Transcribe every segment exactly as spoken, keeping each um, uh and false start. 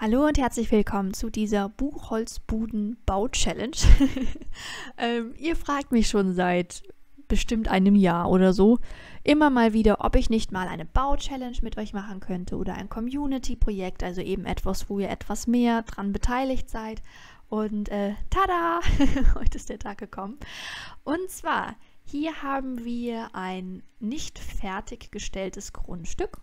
Hallo und herzlich willkommen zu dieser Buchholzbuden-Bau-Challenge. ähm, ihr fragt mich schon seit bestimmt einem Jahr oder so immer mal wieder, ob ich nicht mal eine Bau-Challenge mit euch machen könnte oder ein Community-Projekt, also eben etwas, wo ihr etwas mehr dran beteiligt seid. Und äh, tada! Heute ist der Tag gekommen. Und zwar, hier haben wir ein nicht fertiggestelltes Grundstück.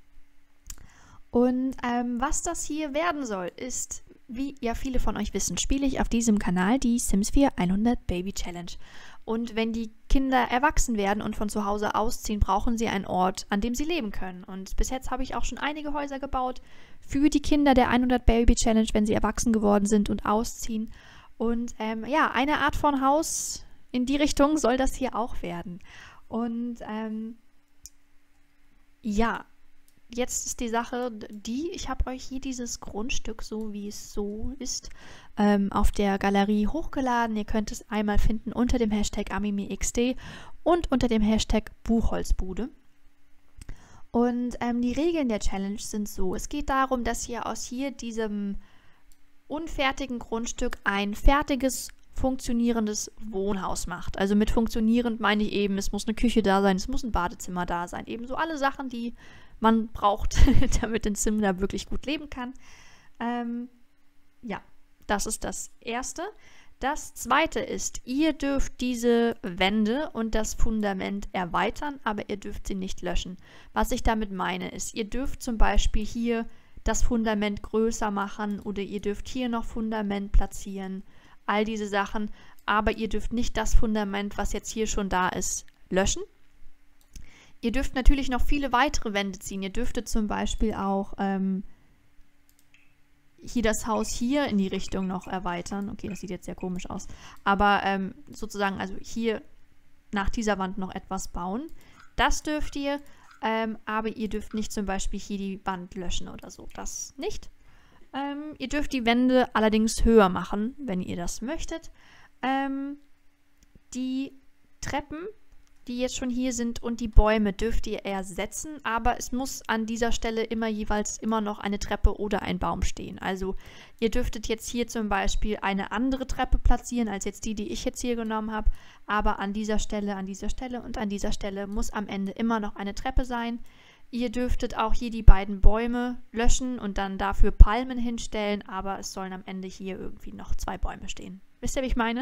Und ähm, was das hier werden soll, ist, wie ja viele von euch wissen, spiele ich auf diesem Kanal die Sims vier hundert Baby Challenge. Und wenn die Kinder erwachsen werden und von zu Hause ausziehen, brauchen sie einen Ort, an dem sie leben können. Und bis jetzt habe ich auch schon einige Häuser gebaut für die Kinder der hundert Baby Challenge, wenn sie erwachsen geworden sind und ausziehen. Und ähm, ja, eine Art von Haus in die Richtung soll das hier auch werden. Und ähm, ja, jetzt ist die Sache die, ich habe euch hier dieses Grundstück, so wie es so ist, ähm, auf der Galerie hochgeladen. Ihr könnt es einmal finden unter dem Hashtag AmimiXD und unter dem Hashtag Buchholzbude. Und ähm, die Regeln der Challenge sind so, es geht darum, dass ihr aus hier diesem unfertigen Grundstück ein fertiges, funktionierendes Wohnhaus macht. Also mit funktionierend meine ich eben, es muss eine Küche da sein, es muss ein Badezimmer da sein. Ebenso alle Sachen, die man braucht, damit ein Sim da wirklich gut leben kann. Ähm, ja, das ist das Erste. Das Zweite ist, ihr dürft diese Wände und das Fundament erweitern, aber ihr dürft sie nicht löschen. Was ich damit meine ist, ihr dürft zum Beispiel hier das Fundament größer machen oder ihr dürft hier noch Fundament platzieren, all diese Sachen, aber ihr dürft nicht das Fundament, was jetzt hier schon da ist, löschen. Ihr dürft natürlich noch viele weitere Wände ziehen. Ihr dürftet zum Beispiel auch ähm, hier das Haus hier in die Richtung noch erweitern. Okay, das sieht jetzt sehr komisch aus. Aber ähm, sozusagen, also hier nach dieser Wand noch etwas bauen. Das dürft ihr, ähm, aber ihr dürft nicht zum Beispiel hier die Wand löschen oder so. Das nicht. Ähm, ihr dürft die Wände allerdings höher machen, wenn ihr das möchtet. Ähm, die Treppen, die jetzt schon hier sind, und die Bäume dürft ihr ersetzen, aber es muss an dieser Stelle immer jeweils immer noch eine Treppe oder ein Baum stehen. Also ihr dürftet jetzt hier zum Beispiel eine andere Treppe platzieren, als jetzt die, die ich jetzt hier genommen habe, aber an dieser Stelle, an dieser Stelle und an dieser Stelle muss am Ende immer noch eine Treppe sein. Ihr dürftet auch hier die beiden Bäume löschen und dann dafür Palmen hinstellen, aber es sollen am Ende hier irgendwie noch zwei Bäume stehen. Wisst ihr, wie ich meine?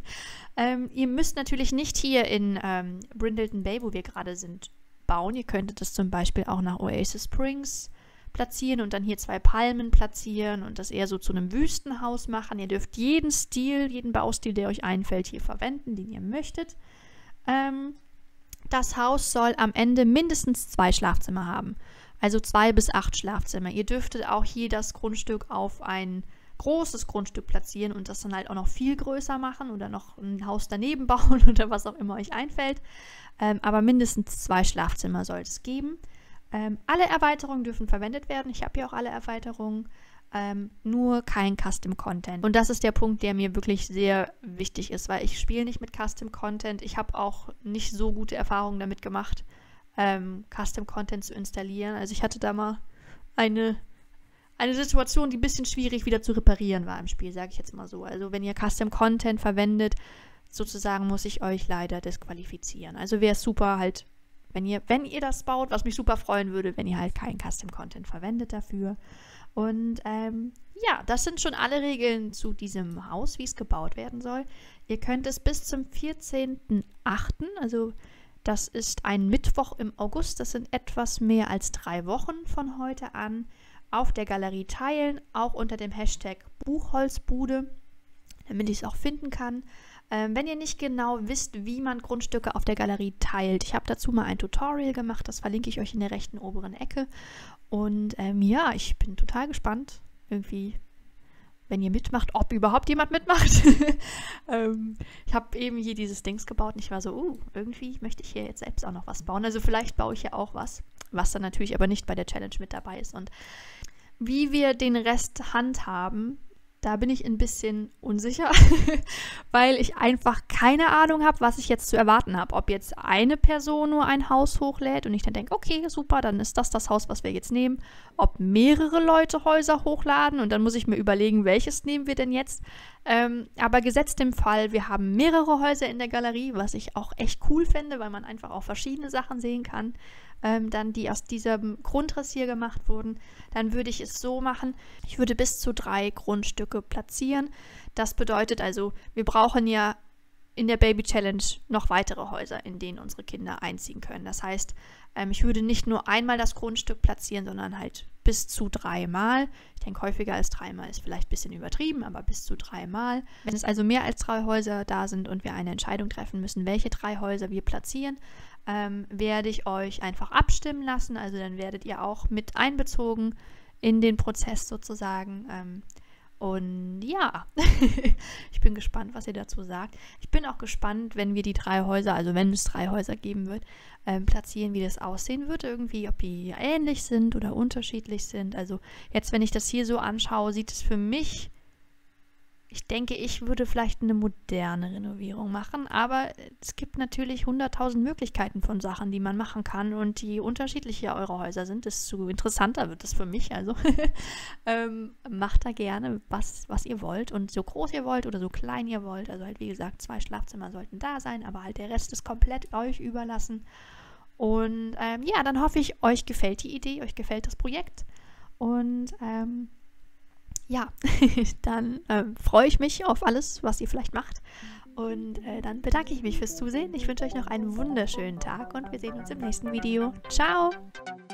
ähm, ihr müsst natürlich nicht hier in ähm, Brindleton Bay, wo wir gerade sind, bauen. Ihr könntet das zum Beispiel auch nach Oasis Springs platzieren und dann hier zwei Palmen platzieren und das eher so zu einem Wüstenhaus machen. Ihr dürft jeden Stil, jeden Baustil, der euch einfällt, hier verwenden, den ihr möchtet. Ähm, das Haus soll am Ende mindestens zwei Schlafzimmer haben. Also zwei bis acht Schlafzimmer. Ihr dürftet auch hier das Grundstück auf ein großes Grundstück platzieren und das dann halt auch noch viel größer machen oder noch ein Haus daneben bauen oder was auch immer euch einfällt. Ähm, aber mindestens zwei Schlafzimmer soll es geben. Ähm, alle Erweiterungen dürfen verwendet werden. Ich habe ja auch alle Erweiterungen, ähm, nur kein Custom Content. Und das ist der Punkt, der mir wirklich sehr wichtig ist, weil ich spiele nicht mit Custom Content. Ich habe auch nicht so gute Erfahrungen damit gemacht, ähm, Custom Content zu installieren. Also ich hatte da mal eine Eine Situation, die ein bisschen schwierig wieder zu reparieren war im Spiel, sage ich jetzt mal so. Also wenn ihr Custom Content verwendet, sozusagen muss ich euch leider disqualifizieren. Also wäre es super halt, wenn ihr, wenn ihr das baut, was mich super freuen würde, wenn ihr halt keinen Custom Content verwendet dafür. Und ähm, ja, das sind schon alle Regeln zu diesem Haus, wie es gebaut werden soll. Ihr könnt es bis zum vierzehnten achten, also das ist ein Mittwoch im August, das sind etwas mehr als drei Wochen von heute an, auf der Galerie teilen, auch unter dem Hashtag Buchholzbude, damit ich es auch finden kann. Ähm, wenn ihr nicht genau wisst, wie man Grundstücke auf der Galerie teilt, ich habe dazu mal ein Tutorial gemacht, das verlinke ich euch in der rechten oberen Ecke. Und ähm, ja, ich bin total gespannt, irgendwie, wenn ihr mitmacht, ob überhaupt jemand mitmacht. ähm, ich habe eben hier dieses Dings gebaut und ich war so, uh, irgendwie möchte ich hier jetzt selbst auch noch was bauen. Also vielleicht baue ich ja auch was, was dann natürlich aber nicht bei der Challenge mit dabei ist. Und wie wir den Rest handhaben, Da bin ich ein bisschen unsicher, weil ich einfach keine Ahnung habe, was ich jetzt zu erwarten habe. Ob jetzt eine Person nur ein Haus hochlädt und ich dann denke, okay, super, dann ist das das Haus, was wir jetzt nehmen. Ob mehrere Leute Häuser hochladen und dann muss ich mir überlegen, welches nehmen wir denn jetzt. Ähm, aber gesetzt im Fall, wir haben mehrere Häuser in der Galerie, was ich auch echt cool finde, weil man einfach auch verschiedene Sachen sehen kann. Ähm, dann die aus diesem Grundriss hier gemacht wurden, dann würde ich es so machen, ich würde bis zu drei Grundstücke platzieren. Das bedeutet also, wir brauchen ja in der Baby Challenge noch weitere Häuser, in denen unsere Kinder einziehen können. Das heißt, ähm, ich würde nicht nur einmal das Grundstück platzieren, sondern halt bis zu dreimal. Ich denke, häufiger als dreimal ist vielleicht ein bisschen übertrieben, aber bis zu dreimal. Wenn es also mehr als drei Häuser da sind und wir eine Entscheidung treffen müssen, welche drei Häuser wir platzieren, ähm, werde ich euch einfach abstimmen lassen. Also dann werdet ihr auch mit einbezogen in den Prozess sozusagen. Ähm, und ja, ich bin gespannt, was ihr dazu sagt. Ich bin auch gespannt, wenn wir die drei Häuser, also wenn es drei Häuser geben wird, ähm, platzieren, wie das aussehen wird irgendwie, ob die ähnlich sind oder unterschiedlich sind. Also jetzt, wenn ich das hier so anschaue, sieht es für mich, ich denke, ich würde vielleicht eine moderne Renovierung machen, aber es gibt natürlich hunderttausend Möglichkeiten von Sachen, die man machen kann und je unterschiedlicher eure Häuser sind, desto interessanter wird es für mich. Also ähm, macht da gerne, was, was ihr wollt und so groß ihr wollt oder so klein ihr wollt. Also halt wie gesagt, zwei Schlafzimmer sollten da sein, aber halt der Rest ist komplett euch überlassen. Und ähm, ja, dann hoffe ich, euch gefällt die Idee, euch gefällt das Projekt und ähm, ja, dann ähm, freue ich mich auf alles, was ihr vielleicht macht. Und äh, dann bedanke ich mich fürs Zusehen. Ich wünsche euch noch einen wunderschönen Tag und wir sehen uns im nächsten Video. Ciao!